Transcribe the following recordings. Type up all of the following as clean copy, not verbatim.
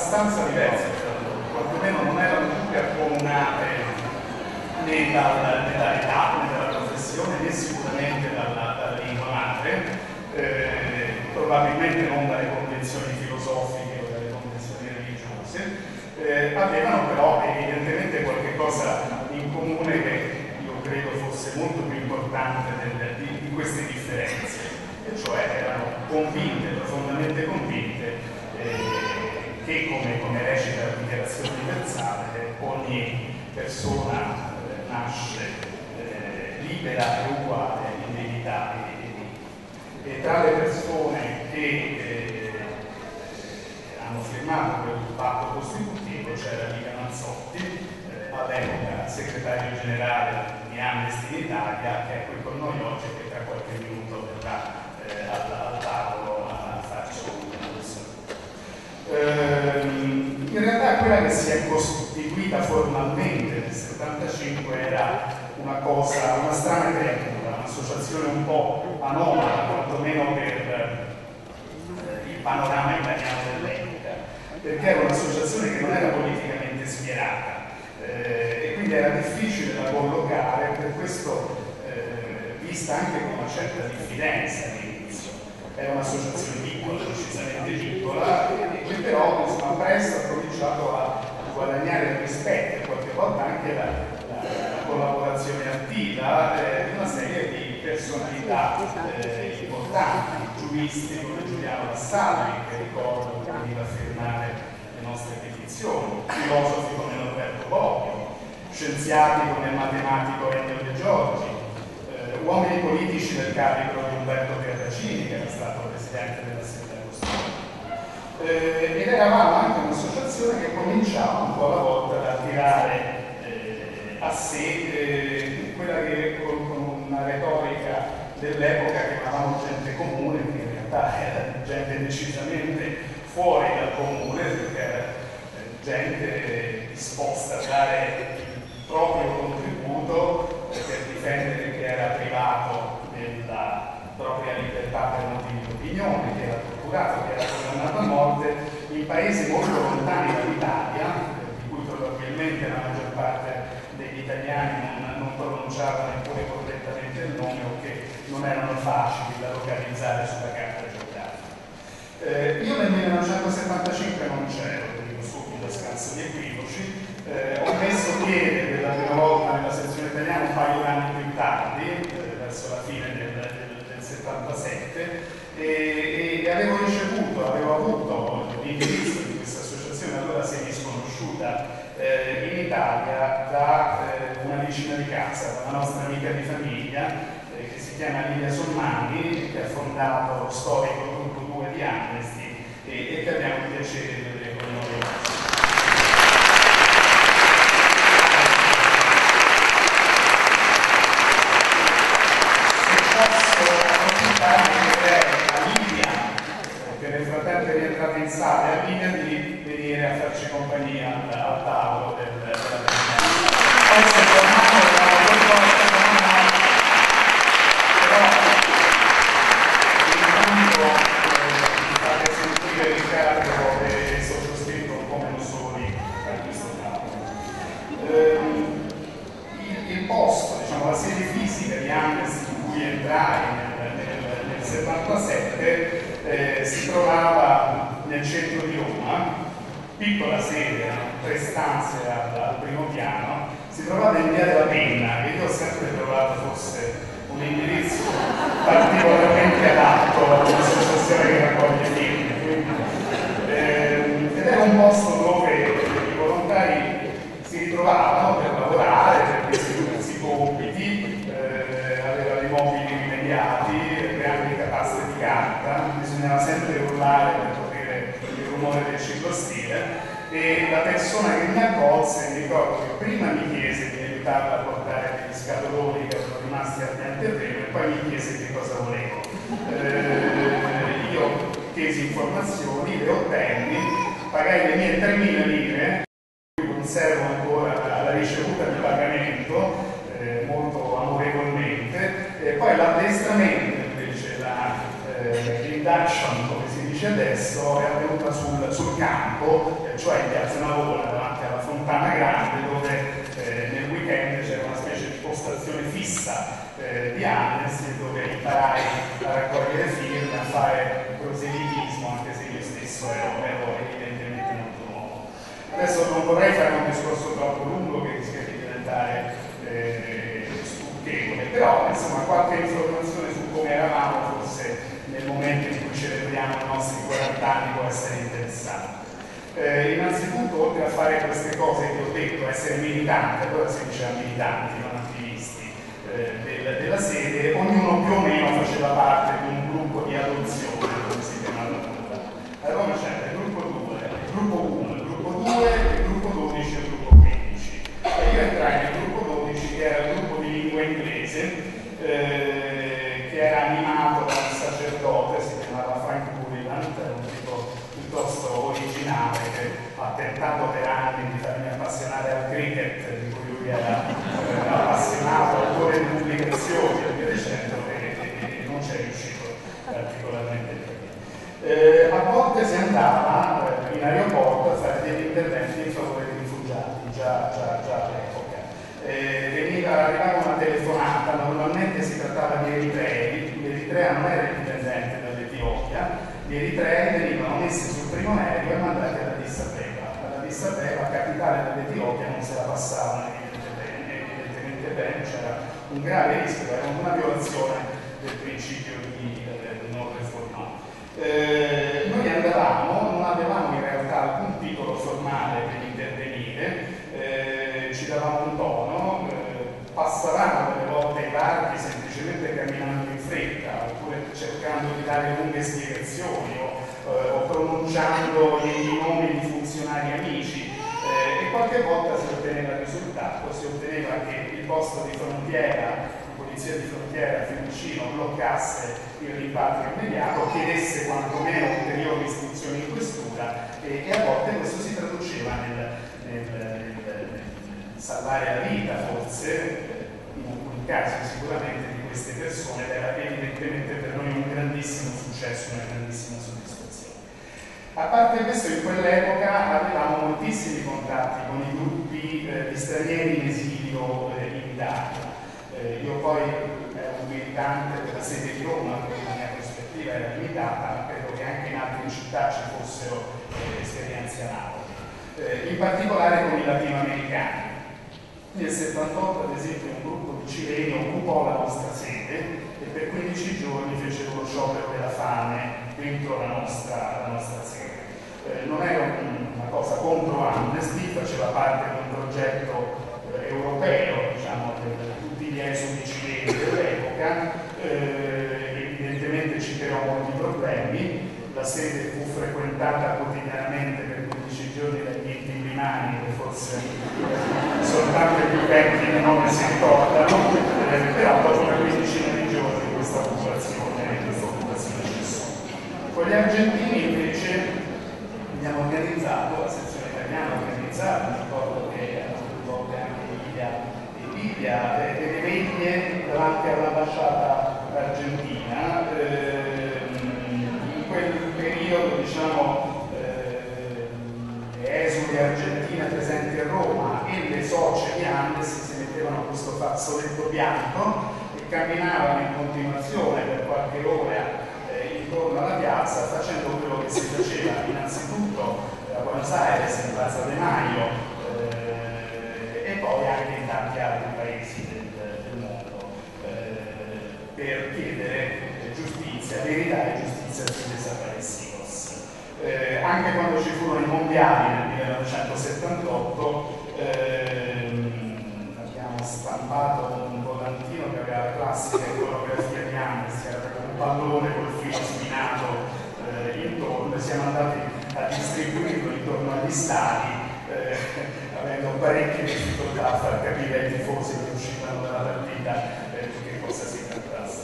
abbastanza diverse, quantomeno non erano tutte accomunate né dall'età, né dalla professione, né sicuramente dalla lingua madre, probabilmente non dalle convenzioni filosofiche o dalle convenzioni religiose, avevano però evidentemente qualche cosa in comune che io credo fosse molto più importante di queste differenze, e cioè erano convinte, profondamente convinte, che come recita la Dichiarazione Universale, ogni persona nasce libera e uguale in dignità e diritto. E tra le persone che hanno firmato quel patto costitutivo c'era Liga Mazzotti, all'epoca segretario generale di Amnesty in Italia, che è qui con noi oggi e che tra qualche minuto verrà al tavolo a farci una discussione. In realtà quella che si è costituita formalmente nel 75 era una strana creatura, un'associazione un po' anomala, quantomeno per il panorama italiano dell'epoca, perché era un'associazione che non era politicamente schierata, e quindi era difficile da collocare, per questo vista anche con una certa diffidenza all'inizio. Era un'associazione piccola, decisamente piccola, che però presto ha cominciato a guadagnare il rispetto e qualche volta anche la collaborazione attiva di una serie di personalità importanti, giuristi come Giuliano Vassalli, che ricordo che veniva a firmare le nostre petizioni, filosofi come Norberto Bobbio, scienziati come il matematico Ennio De Giorgi, uomini politici del calibro di Umberto Terracini, che era stato presidente dell'Assemblea Costituente. Ed eravamo anche un'associazione che cominciava un po' alla volta ad attirare a sé quella che con una retorica dell'epoca chiamavamo gente comune, che in realtà era gente decisamente fuori dal comune, perché era gente disposta a dare il proprio contributo per difendere chi era privato della propria libertà per motivi di opinione, che era torturato, che era condannato a morte in paesi molto lontani dall'Italia, di cui probabilmente la maggior parte degli italiani non pronunciava neppure correttamente il nome o che non erano facili da localizzare sulla carta geografica. Io nel 1975 non c'ero, lo dico subito a scanso di equivoci, ho messo piede per la prima volta nella sezione italiana un paio d'anni più tardi, verso la fine del 77, e avevo avuto l'indirizzo di questa associazione, allora semi sconosciuta in Italia, da una vicina di casa, da una nostra amica di famiglia, che si chiama Lilia Sommani, che ha fondato lo storico gruppo 2 di Amnesty e che abbiamo il piacere di vedere con noi. Che nel frattempo è rientrata in sala, a Lidia di venire a farci compagnia al tavolo della riunione. Poi si è tornato dalla proposta però intanto mi fate sentire Riccardo e sottoscritto un po' meno soli a questo tavolo. Il posto, diciamo, la sede fisica di Amnesty in cui entrai nel 77 si trovava nel centro di Roma, piccola sede, 3 stanze al primo piano, si trovava in via della Penna, che io ho sempre trovato fosse un indirizzo particolarmente adatto a un'associazione che raccoglie firme, ed era un posto dove i volontari si ritrovavano per lavorare, per distribuirsi compiti, aveva dei mobili rimediati, grandi catastre di carta, bisognava sempre urlare per coprire il rumore del ciclostile, e la persona che mi accolse, mi ricordo che prima mi chiese di aiutarla a portare degli scatoloni che erano rimasti al terreno e poi mi chiese che cosa volevo. Io chiesi informazioni, le ottenni, pagai le mie 3.000 lire, conservo ancora la ricevuta di pagamento molto amorevolmente, e poi l'addestramento invece, l'induction, come si dice dice adesso, è avvenuta sul campo, cioè in Piazza Navona, davanti alla Fontana Grande, dove nel weekend c'era una specie di postazione fissa di Amnesty, dove imparai a raccogliere firme, a fare proselitismo, anche se io stesso ero evidentemente molto nuovo. Adesso non vorrei fare un discorso troppo lungo che rischia di diventare stucchevole, però insomma qualche informazione su come eravamo forse nel momento in cui celebriamo i nostri 40 anni può essere interessante. Innanzitutto, oltre a fare queste cose che ho detto, essere militanti, allora si diceva militanti, non attivisti della sede, ognuno più o meno faceva parte di un gruppo di adozione, come si chiamava allora. A Roma c'era il gruppo 2, il gruppo 1, il gruppo 2, il gruppo 12 e il gruppo 15. E io entrai nel gruppo 12, che era il gruppo di lingua inglese, che era animato da un sacerdote, si chiamava Frank Bullivan, un tipo piuttosto originale che ha tentato per anni di farmi appassionare al cricket, di cui lui era appassionato, autore di pubblicazioni e via dicendo, e non ci è riuscito particolarmente bene. A volte si andava in aeroporto a fare degli interventi in favore dei rifugiati, già all'epoca. Arrivava una telefonata, normalmente si trattava di eritrei, l'Eritrea non era indipendente dall'Etiopia, gli eritrei venivano messi sul primo aereo e mandati ad Addis Abeba. Ad Addis Abeba, capitale dell'Etiopia, non se la passavano evidentemente bene, c'era un grave rischio, era una violazione del principio di non reforma. Noi andavamo, non avevamo in realtà alcun titolo formale per intervenire, ci davamo un tono, passavamo delle volte ai varchi semplicemente camminando in fretta, oppure cercando di dare lunghe spiegazioni o pronunciando i nomi di funzionari amici, e qualche volta si otteneva il risultato, si otteneva che il posto di frontiera, di polizia di frontiera Fiumicino, bloccasse il rimpatrio immediato, chiedesse quantomeno ulteriori istruzioni in questura, e a volte questo si traduceva nel salvare la vita, forse, in alcuni casi sicuramente, di queste persone, ed era evidentemente per noi un grandissimo successo, una grandissima soddisfazione. A parte questo, in quell'epoca avevamo moltissimi contatti con i gruppi di stranieri in esilio in Italia. Io poi ero un militante della sede di Roma, quindi la mia prospettiva era limitata, ma credo che anche in altre città ci fossero esperienze analoghe. In particolare con i latinoamericani. Nel 78, ad esempio, un gruppo di cileni occupò la nostra sede e per 15 giorni fecero lo sciopero della fame dentro la nostra sede. Non era una cosa contro Amnesty, faceva parte di un progetto europeo, diciamo, per tutti gli esuli cileni dell'epoca. Evidentemente ci creò molti problemi. La sede fu frequentata quotidianamente per 15 giorni dagli inquilini, che forse soltanto i più vecchi non ne si ricordano, però dopo una quindicina di giorni questa occupazione cessò. Con gli argentini invece abbiamo organizzato, la sezione italiana ha organizzato, ricordo che alcune volte anche Libia, delle veglie davanti all'ambasciata argentina. In quel periodo, diciamo, le esuli argentine presenti a Roma e le socie di Amnesty si mettevano a questo fazzoletto bianco e camminavano in continuazione per qualche ora intorno alla piazza, facendo quello che si faceva innanzitutto a Buenos Aires, in Piazza de Mayo, e poi anche in tanti altri paesi del mondo, per chiedere giustizia, verità e giustizia sui desaparecidos. Anche quando ci furono i mondiali nel 1978, abbiamo stampato un volantino che aveva la classica iconografia di Amnesty, era un pallone col filo spinato intorno, e siamo andati a distribuirlo intorno agli stadi, avendo parecchie difficoltà a far capire ai tifosi che uscivano dalla partita di che cosa si trattasse.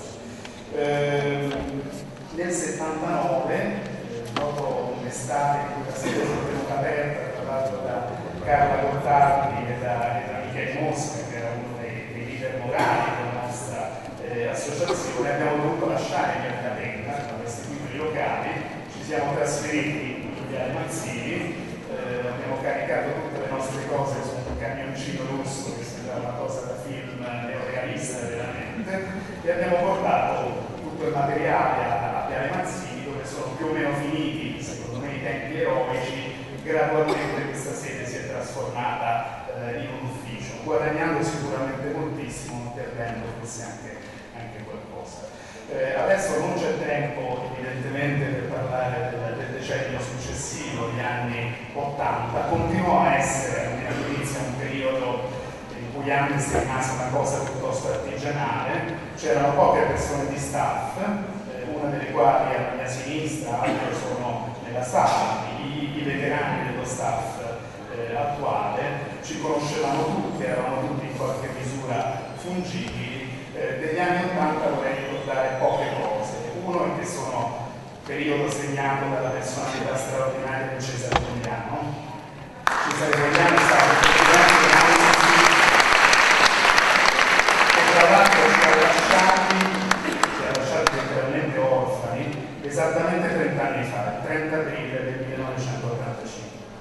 Nel 79, dopo un'estate in cui la sede fu tenuta aperta, tra l'altro da Carla Gottardi e da Michele Mosca, che era uno dei leader morali della nostra associazione, abbiamo dovuto lasciare immediatamente, abbiamo restituito i locali, ci siamo trasferiti in Viale Mazzini, abbiamo caricato tutte le nostre cose su un camioncino rosso che sembrava una cosa da film neorealista veramente, e abbiamo portato tutto il materiale a Viale Mazzini, dove sono più o meno finiti, secondo me, i tempi eroici. Gradualmente questa sede si è trasformata in un ufficio, guadagnando sicuramente moltissimo, non perdendo forse anche qualcosa. Adesso non c'è tempo evidentemente per parlare del decennio successivo, gli anni 80, continuò a essere all'inizio un periodo in cui Amnesty rimase una cosa piuttosto artigianale, c'erano poche persone di staff, una delle quali alla mia sinistra, altre sono nella sala, i veterani dello staff attuale, ci conoscevamo tutti, eravamo tutti in qualche misura fungibili. Degli anni 80 vorrei ricordare poche cose. Uno è che sono periodo segnato dalla personalità straordinaria di Cesare Vogliano. Cesare Vogliano è stato il presidente dell'Amnesty e tra l'altro ci ha lasciati letteralmente orfani esattamente 30 anni fa, il 30 aprile del 1985.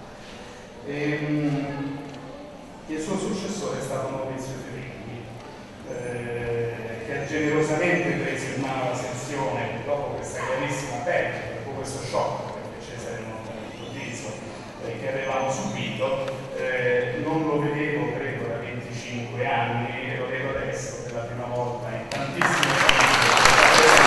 Il suo successore è stato Maurizio Ferrigni, che ha generosamente preso in mano la sezione dopo questa gravissima perdita, dopo questo shock, perché Cesare non improvviso che avevamo subito. Non lo vedevo, credo, da 25 anni, e lo vedo adesso per la prima volta in tantissime famiglie.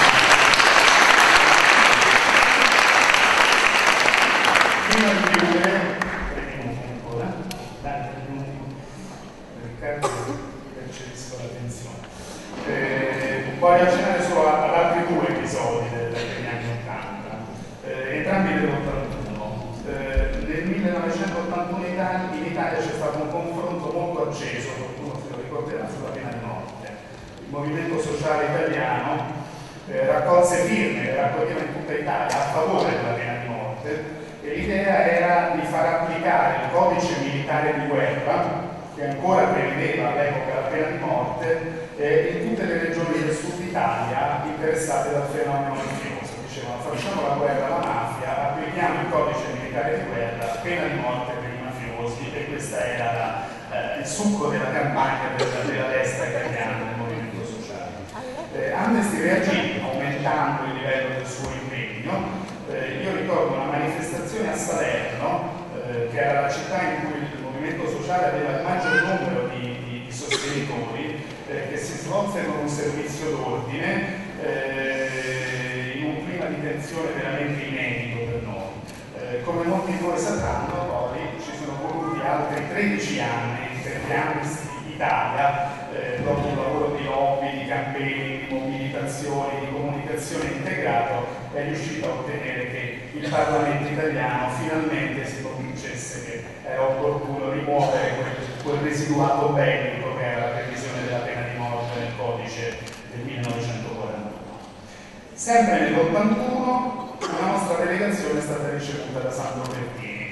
Prima di chiudere, 3 minuti ancora, dai 3 minuti, Riccardo, percepisco l'attenzione. Voglio accennare solo ad altri 2 episodi degli anni 80, entrambi dell'81. Nel 1981 in Italia c'è stato un confronto molto acceso, qualcuno se lo ricorderà, sulla pena di morte. Il movimento sociale italiano raccolse firme, le raccoglieva in tutta Italia a favore della pena di morte, e l'idea era di far applicare il codice militare di guerra, che ancora prevedeva all'epoca la pena di morte, in tutte le regioni del sud Italia interessate dal fenomeno mafioso. Dicevano: facciamo la guerra alla mafia, applichiamo il codice militare di guerra, pena di morte per i mafiosi, e questa era il succo della campagna della destra italiana del movimento sociale. Amnesty reagì aumentando il livello del suo impegno. Io ricordo una manifestazione a Salerno, che era la città in cui il movimento sociale aveva il maggior numero di sostenitori, che si svolse con un servizio d'ordine in un clima di tensione veramente inedito per noi. Come molti di voi sapranno, poi ci sono voluti altri 13 anni perché Amnesty Italia, dopo un lavoro di lobby, di campaign, di mobilitazione, di comunicazione integrato, è riuscito a ottenere che il Parlamento italiano finalmente si convincesse che era opportuno rimuovere quel residuato bellico che era la previsione della pena di morte nel codice del 1941. Sempre nell'81 una nostra delegazione è stata ricevuta da Sandro Pertini.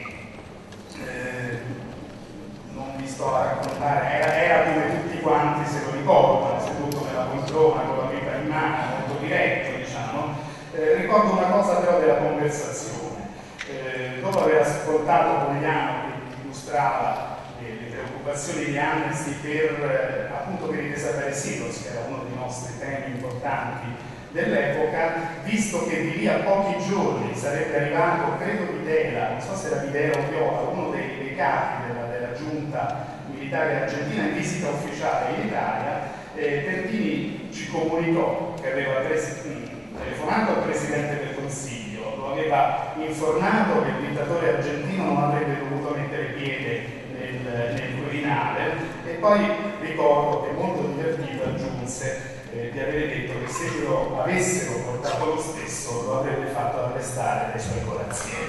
Non vi sto a raccontare, era come tutti quanti se lo ricordano, seduto nella poltrona con la pipa in mano, molto diretto, diciamo. Ricordo una cosa però della conversazione. Dopo aver ascoltato Vogliano che illustrava le preoccupazioni di Amnesty appunto per i desaparecidos, che era uno dei nostri temi importanti dell'epoca, visto che di lì a pochi giorni sarebbe arrivato, credo Videla, non so se era Videla o Viola, uno dei capi della giunta militare argentina in visita ufficiale in Italia, Pertini ci comunicò che aveva telefonato al Presidente del Consiglio, lo aveva informato che il dittatore argentino non avrebbe dovuto mettere piede nel Quirinale, e poi ricordo che molto divertito aggiunse di avere detto che se lo avessero portato lo stesso lo avrebbe fatto arrestare dai suoi corazzieri.